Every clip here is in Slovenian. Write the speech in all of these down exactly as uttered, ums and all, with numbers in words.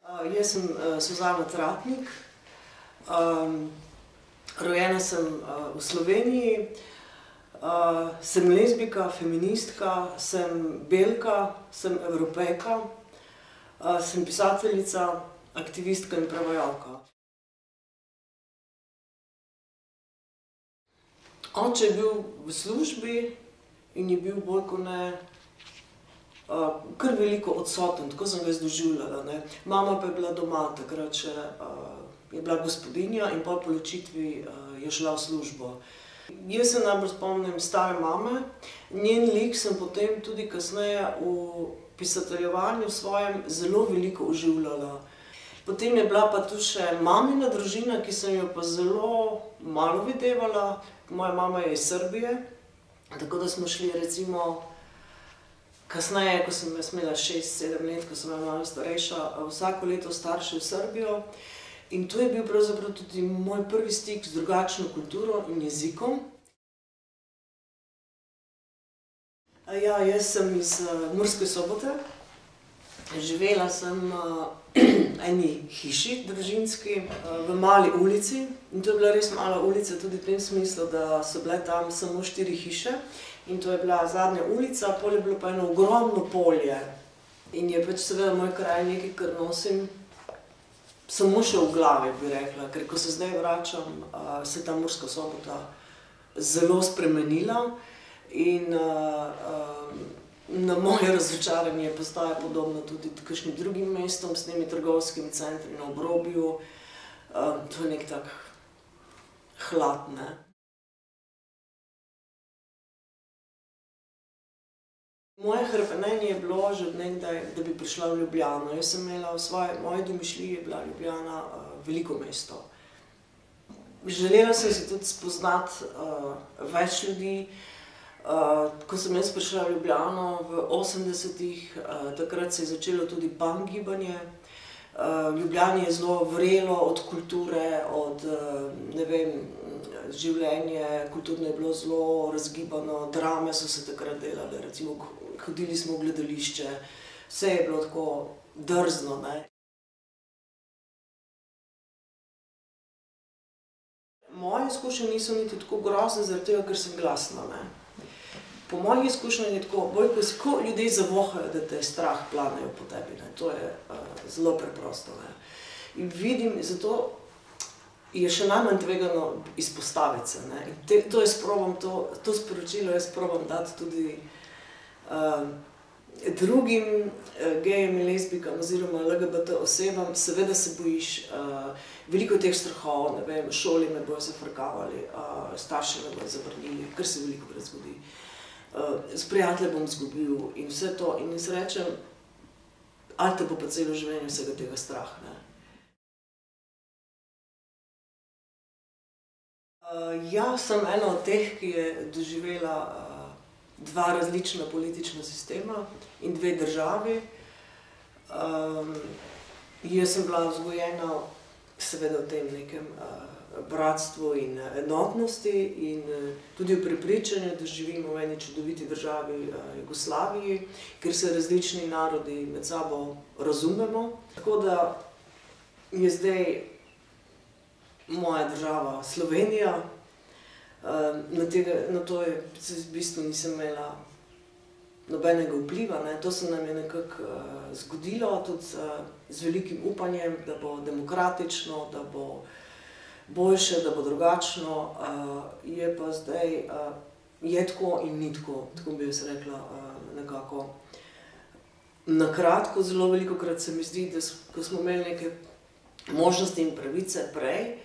Jaz sem Suzana Tratnik, rojena sem v Sloveniji, sem lezbika, feministka, sem belka, sem evropejka, sem pisateljica, aktivistka in prevajalka. Oče je bil v službi in je bil bolj kot ne kar veliko odsoten, tako sem ga izdoživljala. Mama pa je bila doma, takrat še je bila gospodinja in po ločitvi je šla v službo. Jaz se najbolj spomnim stare mame, njen lik sem potem tudi kasneje v pisateljevanju svojem zelo veliko oživljala. Potem je bila pa tu še mamina družina, ki sem jo pa zelo malo videvala. Moja mama je iz Srbije, tako da smo šli recimo kasneje, ko sem imela šest sedem let, ko sem bila malo starejša, vsako leto starše v Srbijo. In to je bil pravzaprav tudi moj prvi stik z drugačno kulturo in jezikom. Ja, jaz sem iz Murske Sobote. Živela sem v eni hiši družinski, v mali ulici. In to je bila res mala ulica tudi v tem smislu, da so bile tam samo štiri hiše. In to je bila zadnja ulica, pol je bilo pa eno ogromno polje. In je pač seveda moj kraj nekaj, kar nosim samo še v glavi, bi rekla. Ker ko se zdaj vračam, se je ta Murska Sobota zelo spremenila. In na moje razočaranje postaja podobno tudi kakšnim drugim mestom, s temi trgovskimi centri na obrobju. To je nek tak hlad, ne. Moje hrepenenje je bilo že od nekdaj, da bi prišla v Ljubljano. Jaz sem imela v svoji, moji domišljiji je bila Ljubljana veliko mesto. Želela sem si tudi spoznati več ljudi. Ko sem jaz prišla v Ljubljano v osemdesetih, takrat se je začelo tudi punk gibanje. V Ljubljani je zelo vrelo od kulture, od, ne vem, življenje kulturno je bilo zelo razgibano, drame so se takrat delale, recimo hodili smo v gledališče, vse je bilo tako drzno, ne. Moje izkušnje niso niti tako grozne zaradi tega, ker sem glasna, ne. Po mojih izkušnjah je tako, bolj ko ljudje zavohajo, da te strah planejo po tebi, ne. To je zelo preprosto, ne. In vidim, zato je še najmanj tvegano izpostaviti se, ne. In to jaz probam, to sporočilo jaz probam dati tudi drugim gejem in lezbikam oziroma L G B T osebam. Seveda se bojiš veliko teh strahov, ne vem, šoli me bojo zafrkavali, starši me bojo zavrnili, kar se velikokrat zgodi. S prijatelje bom izgubil in vse to. In jaz rečem, ali te bo pa celo življenje vsega tega strah, ne. Ja, sem ena od teh, ki je doživela dva različna politična sistema in dve državi. Jaz sem bila vzgojena seveda v tem nekem bratstvu in enotnosti in tudi v prepričanju, da živimo v eni čudoviti državi Jugoslaviji, kjer se različni narodi med sabo razumemo. Tako da je zdaj moja država Slovenija, na to je v bistvu nisem imela nobenega vpliva, ne. To se nam je nekako zgodilo, tudi z velikim upanjem, da bo demokratično, da bo boljše, da bo drugačno. Je pa zdaj, je tako in ni tako, tako bi jaz rekla nekako. Na kratko, zelo velikokrat se mi zdi, da ko smo imeli neke možnosti in pravice prej,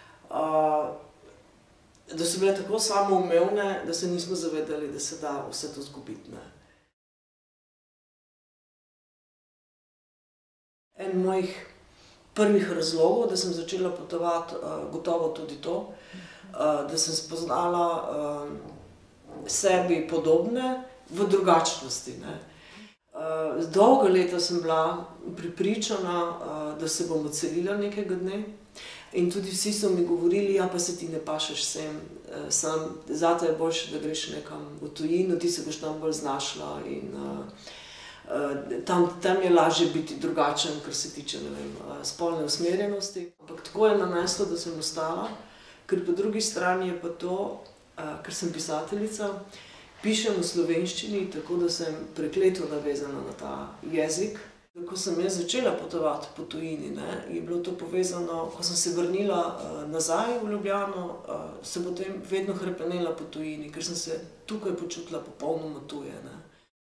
da so bile tako samoumevne, da se nismo zavedali, da se da vse to zgubiti, ne. En mojih prvih razlogov, da sem začela potovati, gotovo tudi to, da sem spoznala sebi podobne v drugačnosti, ne. Dolga leta sem bila prepričana, da se bom odselila nekega dne. In tudi vsi so mi govorili, ja, pa se ti ne pašeš sem, zate je boljše, da greš nekam v tujino, ti se boš tam bolj znašla. In tam, tam je lažje biti drugačen, kar se tiče, ne vem, spolne usmerjenosti. Ampak tako je naneslo, da sem ostala, ker po drugi strani je pa to, ker sem pisateljica, pišem v slovenščini, tako da sem prekleto navezana na ta jezik. Ko sem jaz začela potovati po tujini, ne, je bilo to povezano, ko sem se vrnila uh, nazaj v Ljubljano, uh, sem potem vedno hrepenela po tujini, ker sem se tukaj počutila popolnoma tuje. Ne.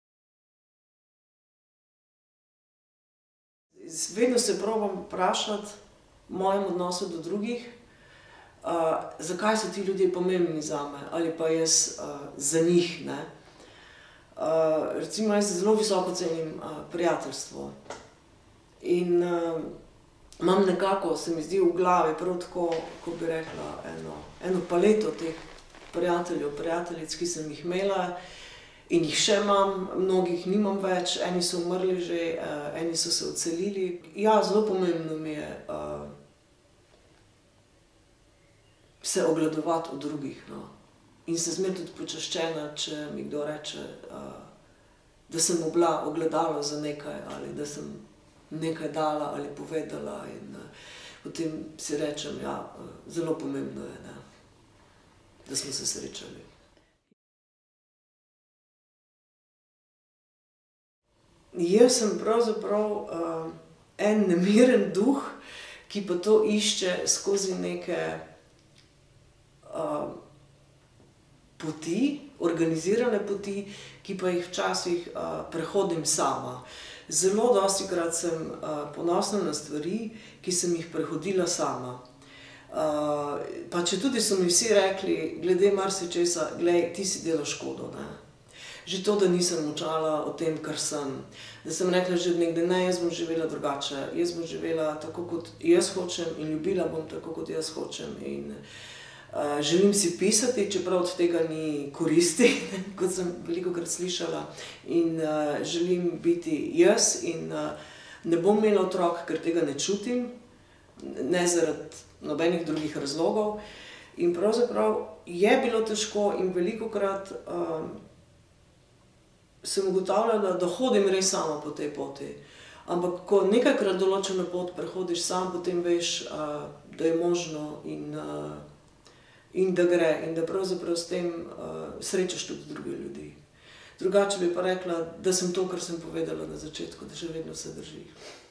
Vedno se probam vprašati v mojem odnosu do drugih, uh, zakaj so ti ljudje pomembni zame ali pa jaz uh, za njih. Ne. Uh, recimo, jaz zelo visoko cenim uh, prijateljstvo in uh, imam nekako, se mi zdi, v glavi prav tako, ko bi rekla, eno, eno paleto teh prijateljev, prijateljic, ki sem jih imela in jih še imam, mnogih nimam več, eni so umrli že, uh, eni so se odselili. Ja, zelo pomembno mi je uh, se ogledovati od drugih, no. In se zmer tudi počaščena, če mi kdo reče, da sem bila ogledalo za nekaj ali da sem nekaj dala ali povedala in potem si rečem, ja, zelo pomembno je, ne, da smo se srečali. Jaz sem pravzaprav en nemiren duh, ki pa to išče skozi neke poti, organizirane poti, ki pa jih včasih uh, prehodim sama. Zelo dostikrat sem uh, ponosna na stvari, ki sem jih prehodila sama. Uh, pa če tudi so mi vsi rekli, glede marsičesa, glej, ti si dela škodo, ne. Že to, da nisem molčala o tem, kar sem. Da sem rekla že nekde, ne, jaz bom živela drugače, jaz bom živela tako, kot jaz hočem in ljubila bom tako, kot jaz hočem. In Uh, želim si pisati, čeprav od tega ni koristi, kot sem velikokrat slišala. In uh, želim biti jaz in uh, ne bom imela otrok, ker tega ne čutim, ne zaradi nobenih drugih razlogov. In pravzaprav je bilo težko in velikokrat uh, sem ugotavljala, da hodim res sama po tej poti. Ampak ko nekajkrat določeno pot prehodiš sam, potem veš, uh, da je možno in uh, in da gre, in da pravzaprav s tem uh, srečaš tudi druge ljudi. Drugače bi pa rekla, da sem to, kar sem povedala na začetku, da še vedno se drži.